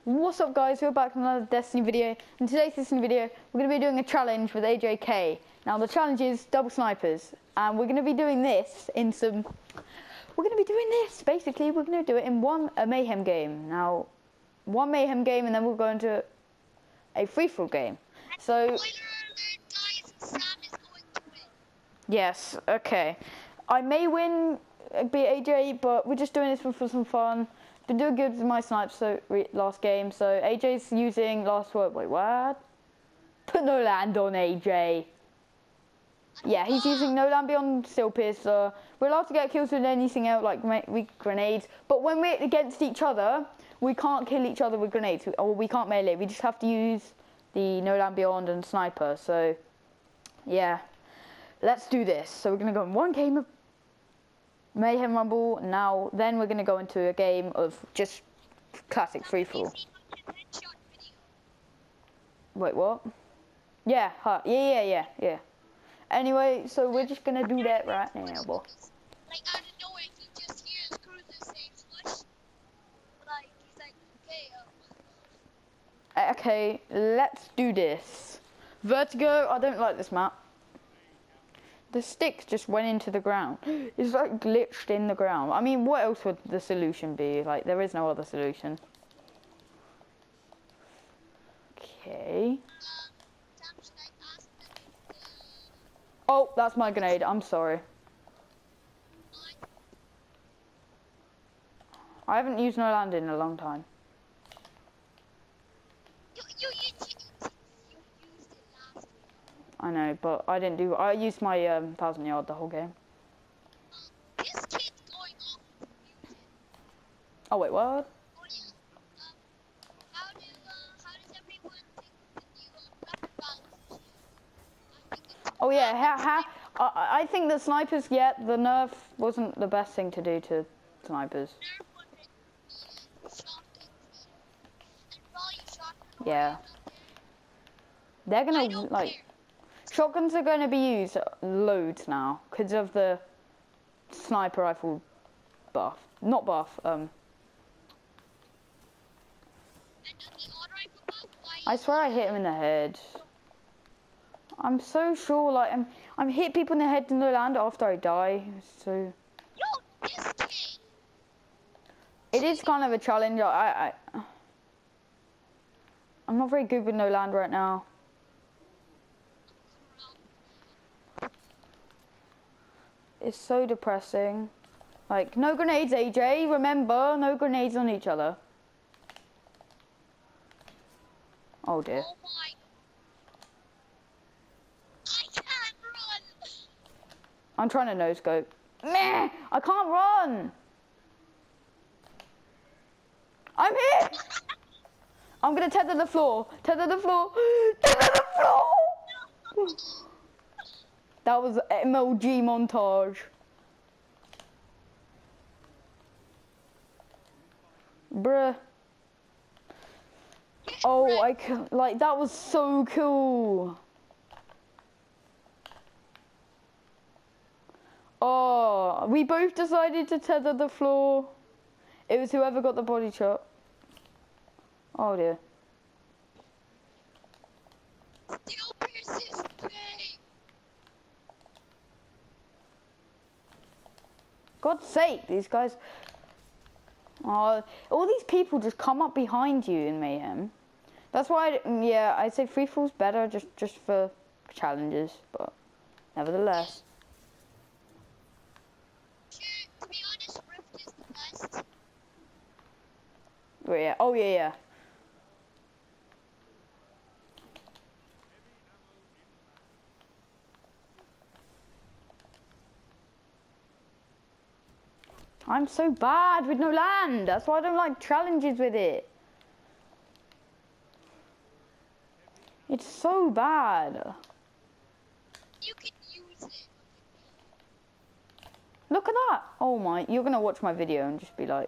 What's up guys, we're back with another Destiny video. In today's Destiny video, we're going to be doing a challenge with AJK. Now the challenge is double snipers, and we're going to be doing this in basically we're going to do it in a mayhem game. Now, one mayhem game and then we'll go into a free-for-all game. So, yes, okay. I may win, beat AJ, but we're just doing this for some fun. Been doing good with my snipes last game, so AJ's using last word. Wait, what? Put no land on AJ. Yeah, he's using no land beyond Steel Piercer. We're allowed to get kills with anything else, like grenades. But when we're against each other, we can't kill each other with grenades, or we can't melee. We just have to use the no land beyond and sniper. So, yeah, let's do this. So we're gonna go in one game of Mayhem Rumble. Now, then we're gonna go into a game of just classic free-for-all. Wait, what? Yeah, yeah. Anyway, so we're just gonna do that right now, boy. Like out of nowhere, he just hears Cruiser saying slush. Like he's like, okay. Okay, let's do this. Vertigo. I don't like this map. The stick just went into the ground. It's like glitched in the ground. I mean, what else would the solution be? Like, there is no other solution. Okay. Oh, that's my grenade. I'm sorry. I haven't used no land in a long time. You used it last week. I know, but I didn't do. I used my 1,000 yard the whole game. This kid's going off with music. Oh wait, what? Oh yeah. How does everyone think the new weapon balance is? Oh yeah, I think the snipers. Yeah, the nerf wasn't the best thing to do to snipers. Yeah. They're gonna like. Shotguns are going to be used loads now because of the sniper rifle buff. Not buff, I swear I hit him in the head. I'm so sure, like, I'm hit people in the head in the land after I die, so... It is kind of a challenge. I'm not very good with no land right now. It's so depressing. Like, no grenades, AJ. Remember, no grenades on each other. Oh dear. Oh my. I can't run. I'm trying to no-scope. Meh! I can't run! I'm here! I'm gonna tether the floor. Tether the floor. Tether the floor! That was MLG montage. Bruh. Oh, like, that was so cool. Oh, we both decided to tether the floor. It was whoever got the body shot. Oh dear. Steel Piercer's play. God's sake, these guys. Oh, all these people just come up behind you in Mayhem. That's why, yeah, I'd say free-for-all's better just for challenges, but nevertheless. To be honest, Rift is the best. Oh yeah, oh yeah. I'm so bad with no land. That's why I don't like challenges with it. It's so bad. You can use it. Look at that. Oh my, you're gonna watch my video and just be like,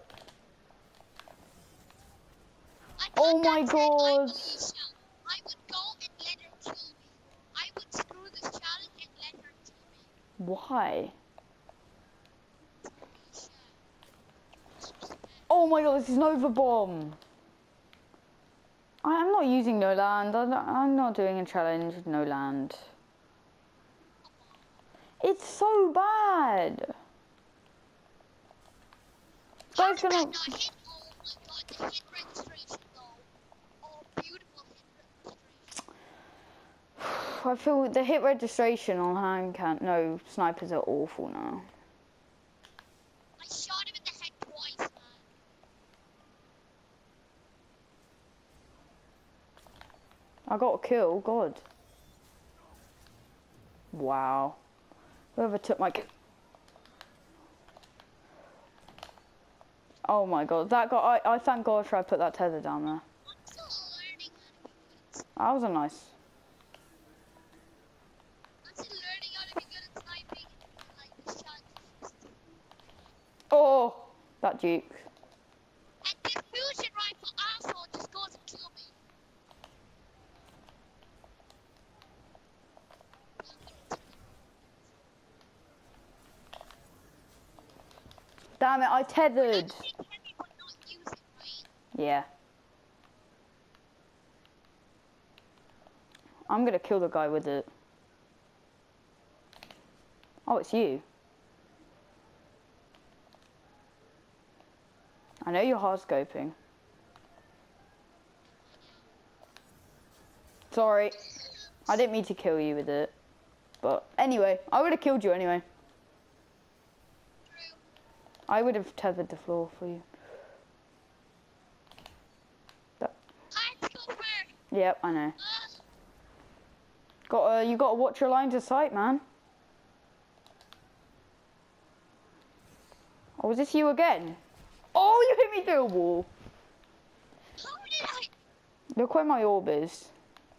oh my god. I would go and let her kill me. I would screw this challenge and let her kill me. Why? Oh my god, this is Nova Bomb. I'm not using no land. I'm not doing a challenge with no land. It's so bad. How Guy's did gonna. that not hit? Oh my god, the hit registration though. Oh, beautiful hit registration. I feel the hit registration on hand can't. No, snipers are awful now. I shot him in the head twice, man. I got a kill. God. Wow. Whoever took my. Oh my god, that guy. I thank God for I put that tether down there. I'm still learning how to be good at That was a nice. I'm still learning how to be good at sniping and like this challenge. Oh, that Duke. And this fusion rifle asshole just goes and kills me. Damn it, I tethered. Heavy but not use it, right? Yeah. I'm gonna kill the guy with it. Oh, it's you. I know you're hard scoping. Sorry. I didn't mean to kill you with it. But anyway, I would have killed you anyway. True. I would have tethered the floor for you. Let's go first. Yep, I know. You gotta watch your lines of sight, man. Oh, was this you again? Oh, you hit me through a wall. How did I? Look where my orb is.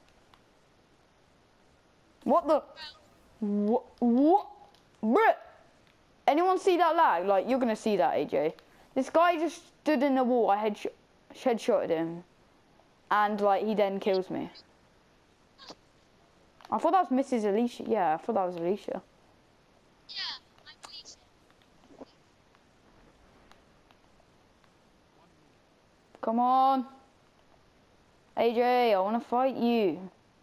What the? What? What? Bruh. Anyone see that lag? Like, you're gonna see that, AJ. This guy just stood in the wall. I headshotted him. And, like, he then kills me. I thought that was Mrs. Alicia. Yeah, I thought that was Alicia. Yeah, I'm Alicia. Come on. AJ, I wanna fight you.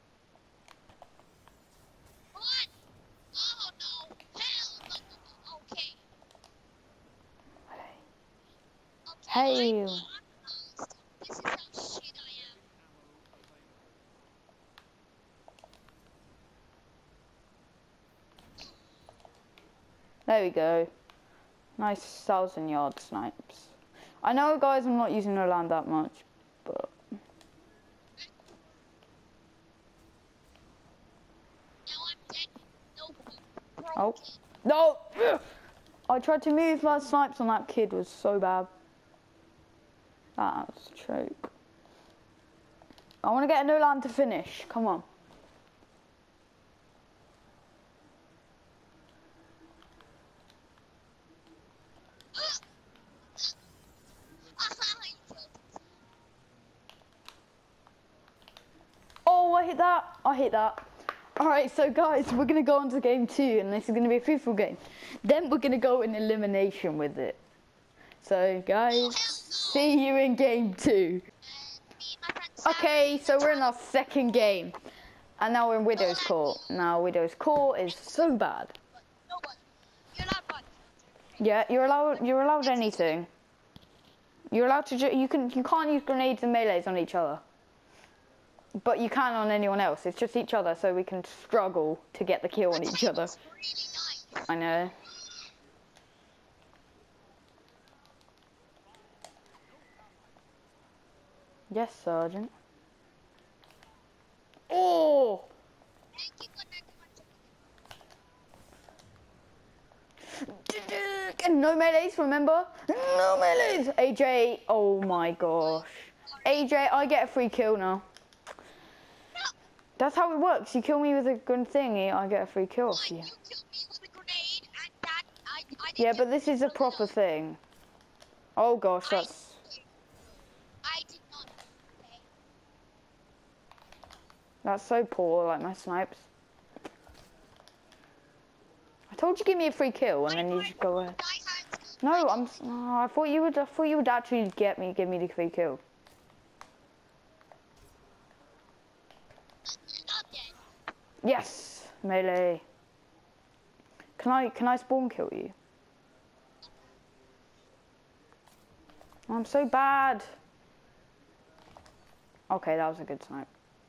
What? Oh no! Hell no! Okay. Okay. Hey. I'm lost. This is how shit I am. There we go. Nice 1,000-yard snipes. I know, guys, I'm not using the land that much, but... Now I'm dead. No broken. Oh. No! I tried to move my snipes on that kid was so bad. That was a choke. I want to get a no land to finish. Come on. Oh, I hit that. I hit that. Alright, so guys, we're going to go on to game 2, and this is going to be a free-for-all game. Then we're going to go in elimination with it. So, guys, see you in game 2. Okay, so we're in our second game. And now we're in Widow's Court. Now, Widow's Court is so bad. You're not bad. Yeah, you're allowed anything. You're allowed to, you can't use grenades and melees on each other. But you can on anyone else. It's just each other, so we can struggle to get the kill on each other. Really nice. I know. Yes, Sergeant. Oh! Thank you for that. No melees, remember? No melees! AJ, oh my gosh. AJ, I get a free kill now. That's how it works. You kill me with a good thingy, I get a free kill off you. You killed me with a grenade, and that I didn't Yeah, but get this is a proper thing. Oh gosh, that's... I did not. Okay. That's so poor, like my snipes. I told you give me a free kill, and then you just go ahead. No, I thought you would actually give me the free kill. Yes, melee. Can I spawn kill you? I'm so bad. Okay, that was a good snipe.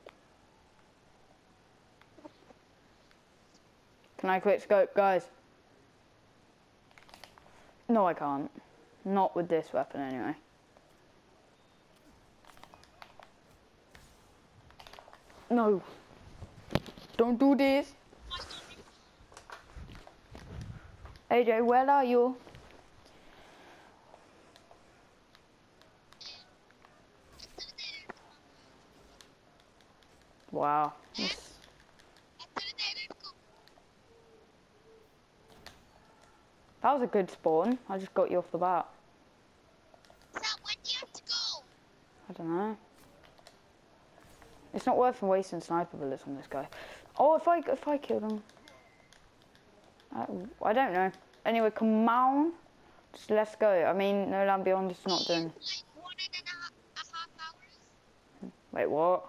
Can I quick scope, guys? No, I can't. Not with this weapon, anyway. No. Don't do this. AJ, where are you? Wow. That was a good spawn. I just got you off the bat. So when do you have to go? I don't know. It's not worth wasting sniper bullets on this guy. Oh, if I killed him. I don't know. Anyway, come on. Just let's go. I mean, No Land Beyond is not doing... Like 1.5 hours? Wait, what?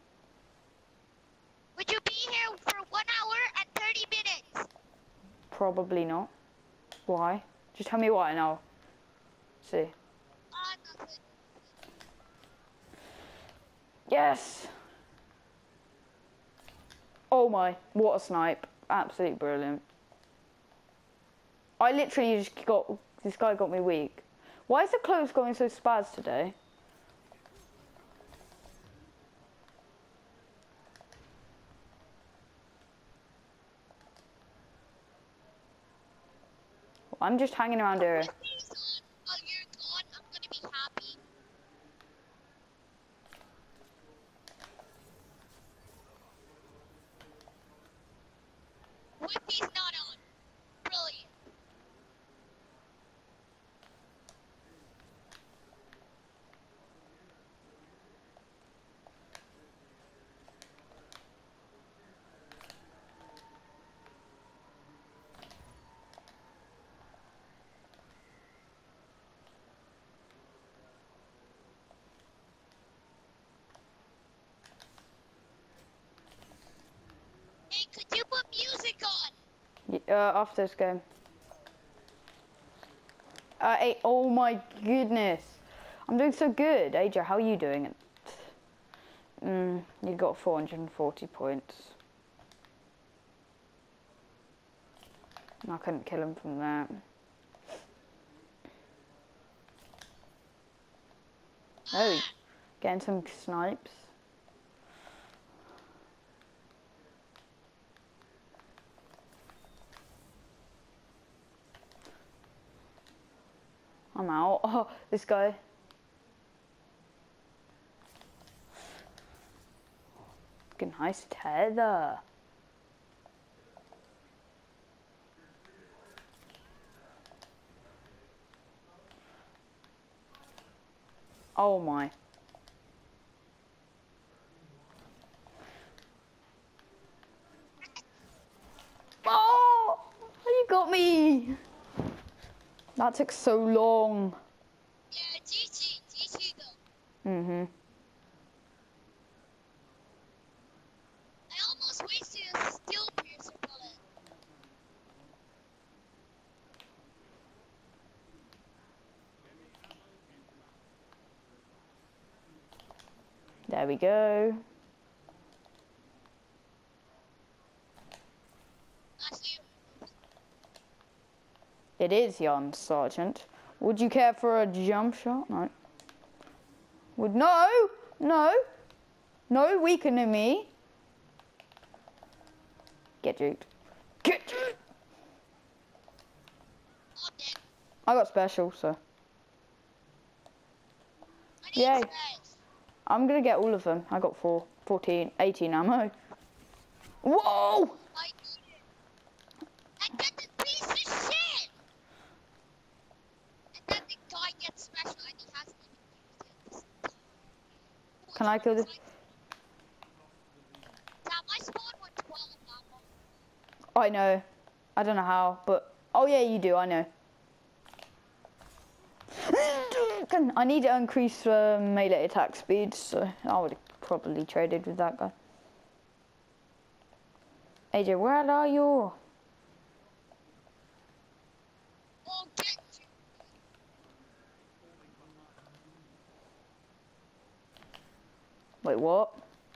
Would you be here for 1 hour and 30 minutes? Probably not. Why? Just tell me why and I'll see. Nothing. Yes! Oh my, what a snipe. Absolutely brilliant. I literally just got... This guy got me weak. Why is the clothes going so spaz today? I'm just hanging around here. While you're gone, I'm gonna be happy. Whippy's not on. Brilliant. Hey, could you put music on? After this game. Oh my goodness. I'm doing so good. AJ, how are you doing? You got 440 points. I couldn't kill him from that. Oh, getting some snipes. I'm out. Oh, this guy. Good, nice tether. Oh my. Oh, you got me. That took so long. Yeah, GG though. I almost wasted a steel piercer bullet. There we go. It is Jan, Sergeant. Would you care for a jump shot? No. No, weakening me. Get juked. Get juked. Oh, damn. I got special, so. I need Yay. space. I'm gonna get all of them. I got 18 ammo. Whoa! I need it. And then the piece of shit! And then the guy gets special and he hasn't even used it. Can I kill this? Damn, I spawned with 12 ammo. I know. I don't know how, but... Oh yeah, you do, I know. I need to increase melee attack speed, so I would have probably traded with that guy. AJ, where are you? Oh, get you. Wait, what?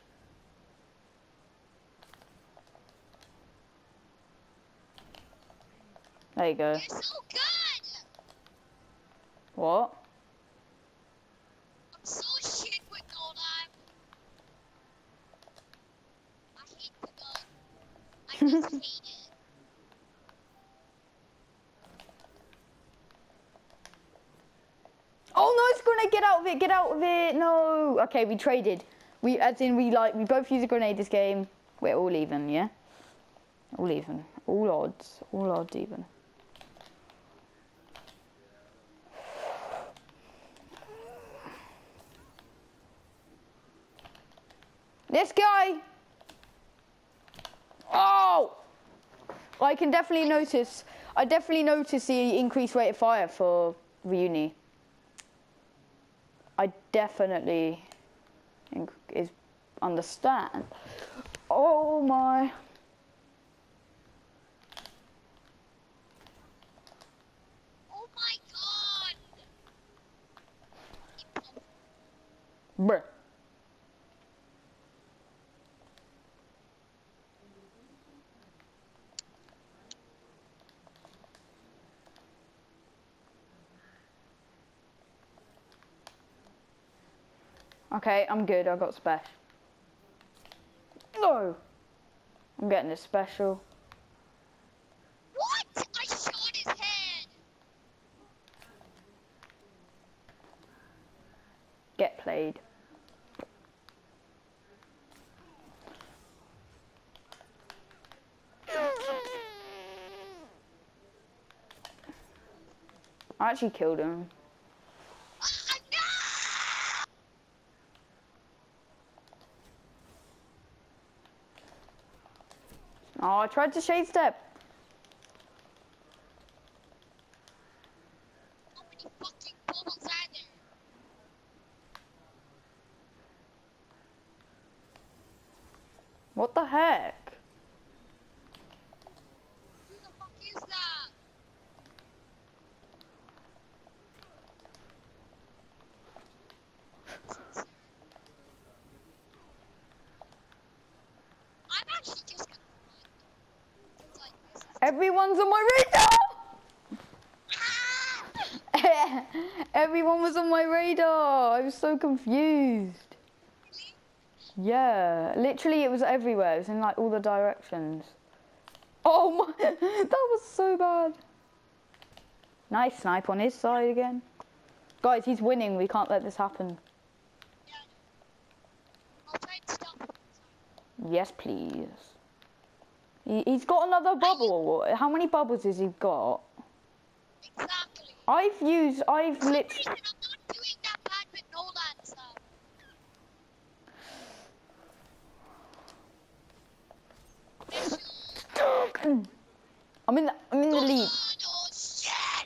There you go. You're so good. What? I'm so shit with Nolan. I hate the gun. I just hate it. Oh no, it's grenade, get out of it, get out of it, no. Okay, we traded. We both use a grenade this game. We're all even, yeah? All even. All odds even. This guy! Oh! I definitely notice the increased rate of fire for Reuni. I definitely understand. Oh my. Oh my god. Bruh. Okay, I'm good. I got special. No! I'm getting a special. What? I shot his head. Get played. I actually killed him. No! Oh, I tried to shade step. How many fucking bubbles are there? What the heck? Who the fuck is that? I'm actually just gonna run. It's like this is Everyone's on my radar! Everyone was on my radar. I was so confused. Yeah, literally it was everywhere. It was in like all the directions. Oh my, that was so bad. Nice snipe on his side again. Guys, he's winning. We can't let this happen. Yeah. I'll try and stop him. Yes, please. He's got another bubble. How many bubbles has he got? Exactly. I've For some reason, I'm literally... not doing that bad with Nolan stuff. I'm in the lead. Oh shit!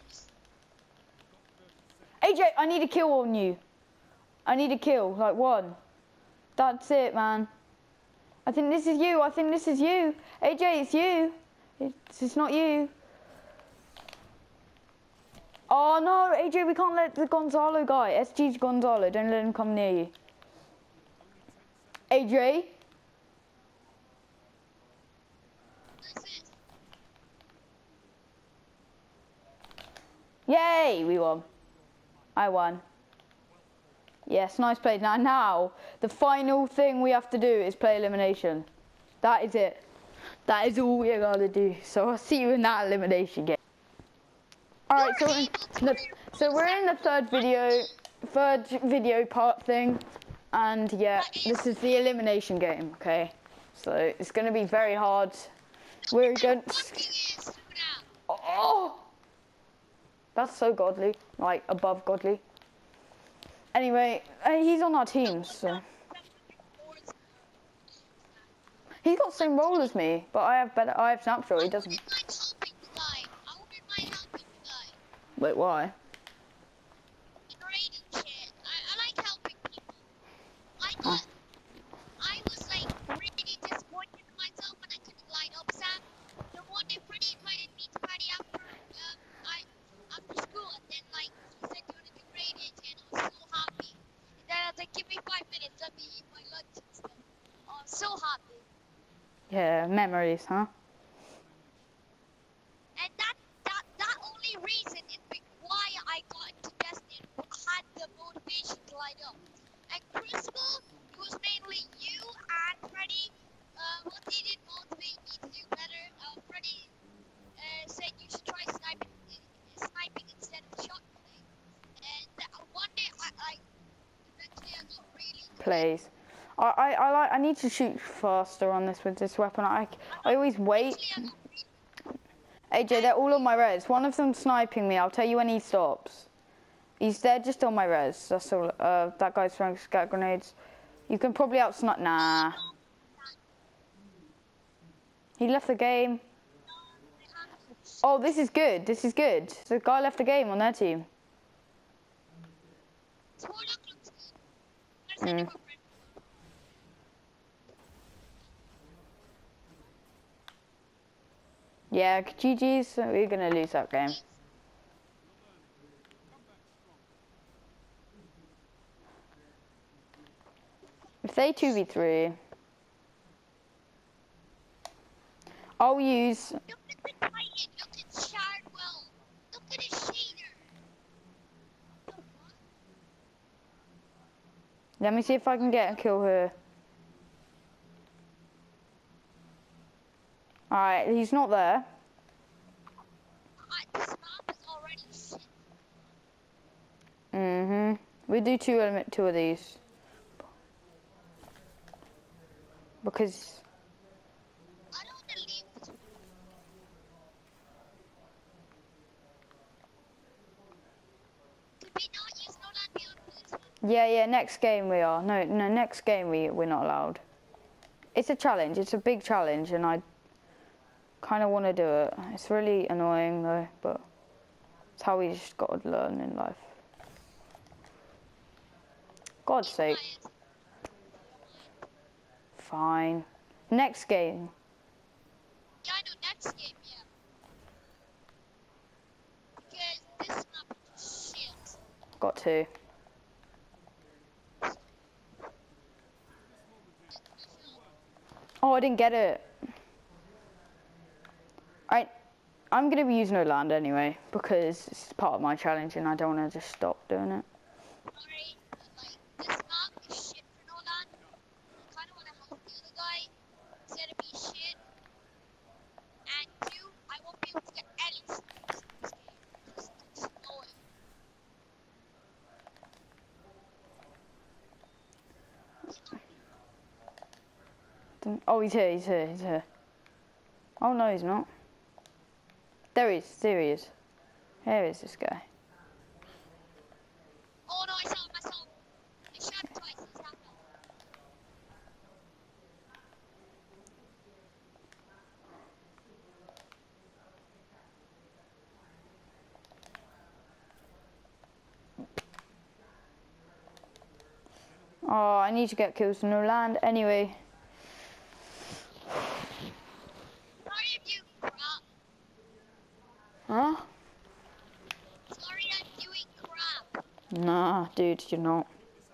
AJ, I need a kill on you. I need a kill, like one. That's it, man. I think this is you. AJ, it's you. It's not you. Oh no, AJ, we can't let the Gonzalo guy. SG's Gonzalo. Don't let him come near you. AJ? Yay, we won. I won. Yes, nice play. Now, the final thing we have to do is play elimination. That is it. That is all we're gonna do. So I'll see you in that elimination game. Alright, so we're in the third video part thing. And yeah, this is the elimination game, okay? So it's gonna be very hard. We're against... Oh! That's so godly. Like, above godly. Anyway, he's on our team, so... He's got the same role as me, but I have Snapshot, he doesn't. Wait, why? I like helping people. I was like really disappointed in myself when I couldn't line up babe. Yeah, memories, huh? And that only reason is why I got into Destiny and had the motivation to light up. And Crucible, it was mainly you and Freddy. What they did motivate me to do better. Freddy said you should try sniping instead of shotgunning. And one day eventually I got really good. Please. I need to shoot faster on this with this weapon. I always wait. Eventually I got really AJ, they're all on my res. One of them's sniping me. I'll tell you when he stops. He's there just on my res. That's all. That guy's throwing scat grenades. You can probably outsnipe. Nah. He left the game. Oh, this is good. This is good. The guy left the game on their team. Mm. Yeah, GG's. We're gonna lose that game. If they 2v3, I'll use. Look at the Titan. Look at Shardwell. Look at his shader. Let me see if I can get a kill here. Alright, he's not there. This map is already shit. We do two of these. Because I don't want to leave this. Did we not use no land beyond this one? yeah, next game we are. No, next game we're not allowed. It's a challenge. It's a big challenge, and I kind of want to do it. It's really annoying though, but it's how we just got to learn in life. God's sake. Fine. Next game. Yeah, I know, next game, yeah. Because this map is shit. Got to. Oh, I didn't get it. I'm going to be using no land anyway, because it's part of my challenge and I don't want to just stop doing it. Sorry, but like, this map is shit for no land. I kind of want to help the other guy instead of be shit. And two, I won't be able to get any snipes in this game. Just destroy. Oh, he's here. Oh no, he's not. There he is. Here is this guy. Oh no, I saw him. I shot him twice. He's half health. Oh, I need to get kills in no land anyway. Sorry if you crap. Huh? Sorry I'm doing crap. Nah, dude, you're not.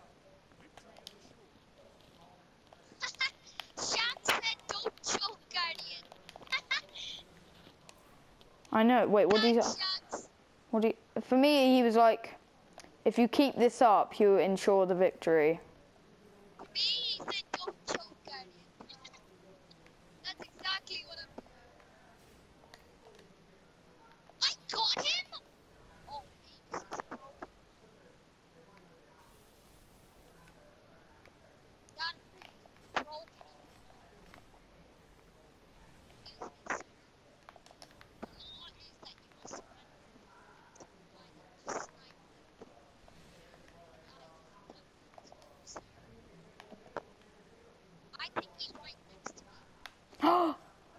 Shan said don't choke, Guardian. I know. Wait, what do you? Shots. What do you? For me, he was like, if you keep this up, you ensure the victory. For me, he said don't choke, Guardian. That's exactly what I'm doing. I got him! Oh, this is broken. That is broken. I think he's right next to me.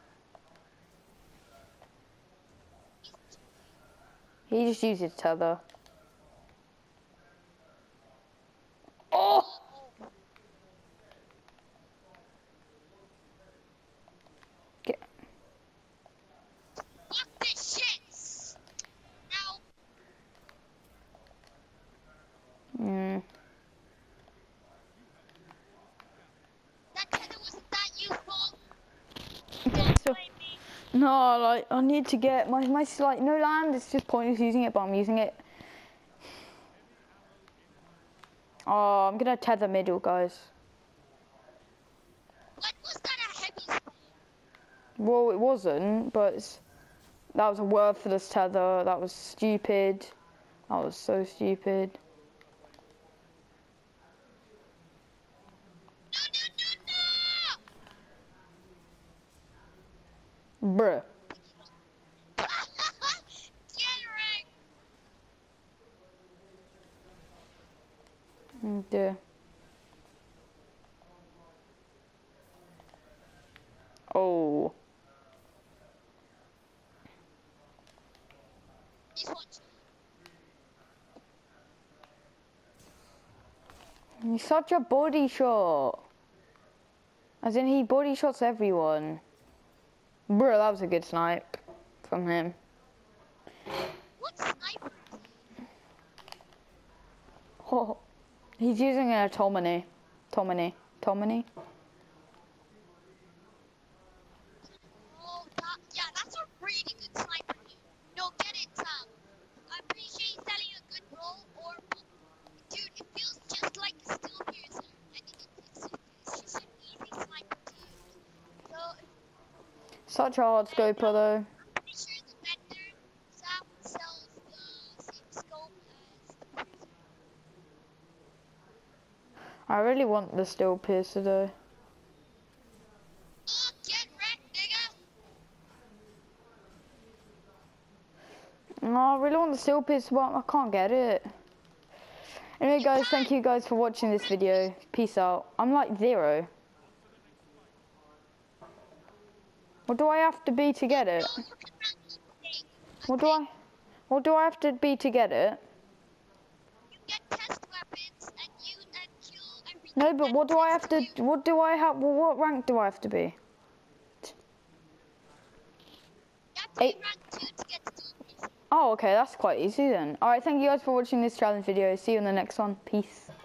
He just used his tether. Oh! Get. Fuck this shit! Now, Mm. that tether wasn't that useful. No, like, I need to get my like, no land, it's just pointless using it, but I'm using it. Oh, I'm gonna tether middle, guys. What was that a heavy spam? Well, it wasn't, but that was a worthless tether. That was stupid. That was so stupid. Bruh. No, no, no! Get wrecked! Yeah. Oh. He's one shot. He's such a body shot. As in, he body shots everyone. Bruh, that was a good snipe from him. What sniper? Oh. He's using an Tomini. Tomini. Oh, yeah, that's a really good sniper. No, get it, Sam. I appreciate selling a good roll, or dude, it feels just like a steel piercer, and it's just an easy sniper to use. So, Such a hard scoper though. I'm pretty sure the vendor, Sam, sells the same scope as the piercer. I really want the steel piercer though. Oh, get wrecked, nigga! No, I really want the steel piercer, but I can't get it. Anyway guys, thank you guys for watching this video. Peace out. I'm like 0. What do I have to be to get it? No, you can rank anything. What do I have to be to get it? You get test weapons and kill everything. No, but that what do I have tests to, you. what do I have, well, what rank do I have to be? You have to be 8. rank 2 to get steel piercer. Oh, okay, that's quite easy then. Alright, thank you guys for watching this challenge video. See you in the next one. Peace.